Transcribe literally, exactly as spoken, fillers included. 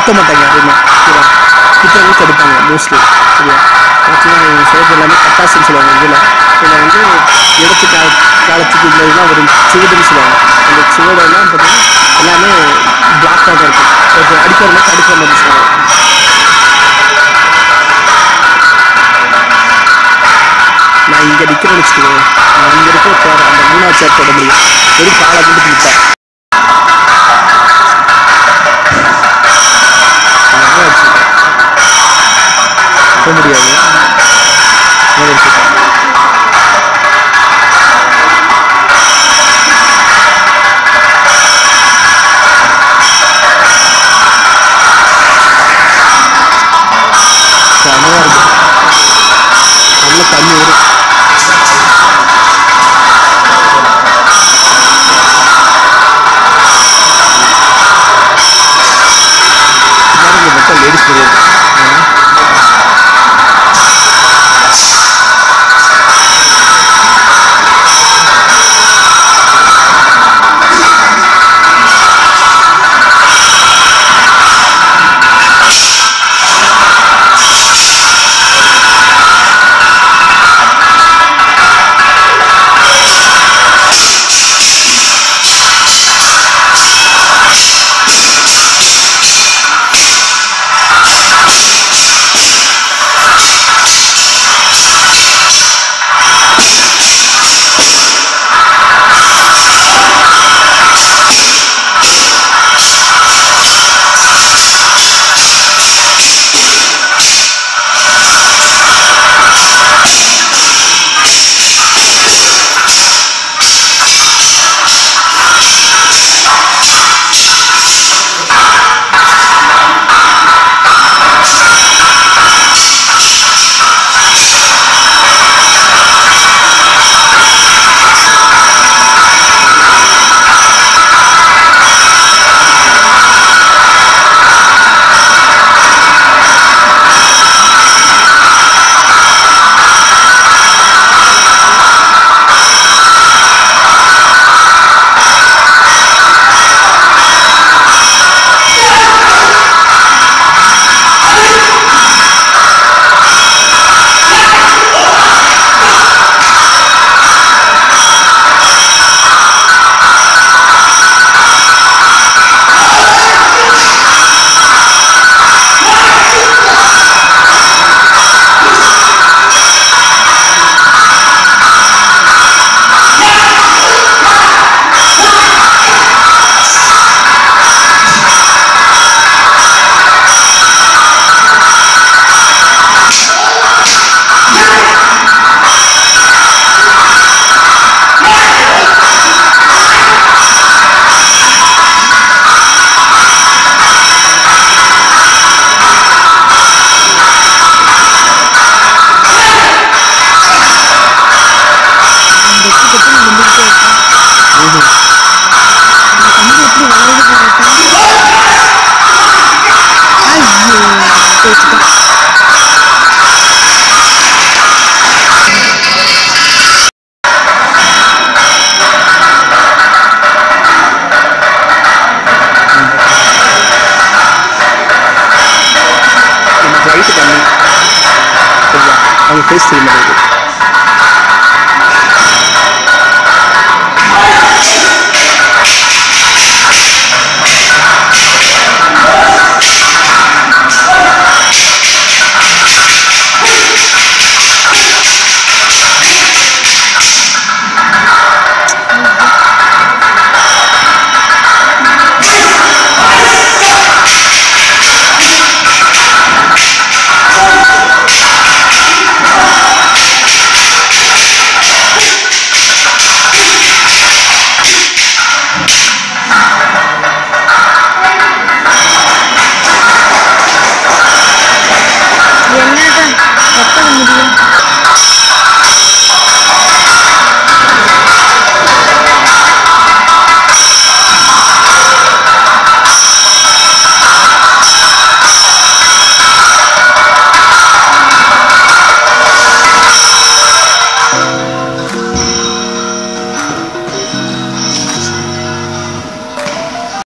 குத்த மாட்டாங்க யாருமே சரியா குத்துறவங்க தடுப்பாங்க மோஸ்ட்லி சரியா பார்த்தீங்கன்னா செய்கிறது எல்லாமே கட்டாசுன்னு சொல்லுவாங்க இதில் இதில் வந்து இடத்து கால காலத்துக்கு இந்த இதெல்லாம் வரும் சுவடுன்னு சொல்லுவாங்க அந்த சுவடெல்லாம் பார்த்தீங்கன்னா எல்லாமே பிளாக்காக தான் இருக்கும் ஒரு அடிக்கிற மாதிரி தடுக்கிற மாதிரி சொல்லுவாங்க நான் இங்கே நிற்கிறேன்னு வச்சுக்கோங்க நான் இங்கே இருக்கிற சேர் அந்த மூணாவது சேர் தொட முடியும் வெறும் காலை கொண்டு நிற்பேன் போக முடியாது செமையாக இருக்கும் நல்ல தண்ணி வரும் மட்டும் லேடிஸ் கிடையாது அவங்க ஃபேஸ் தெரிய மாட்டேங்குது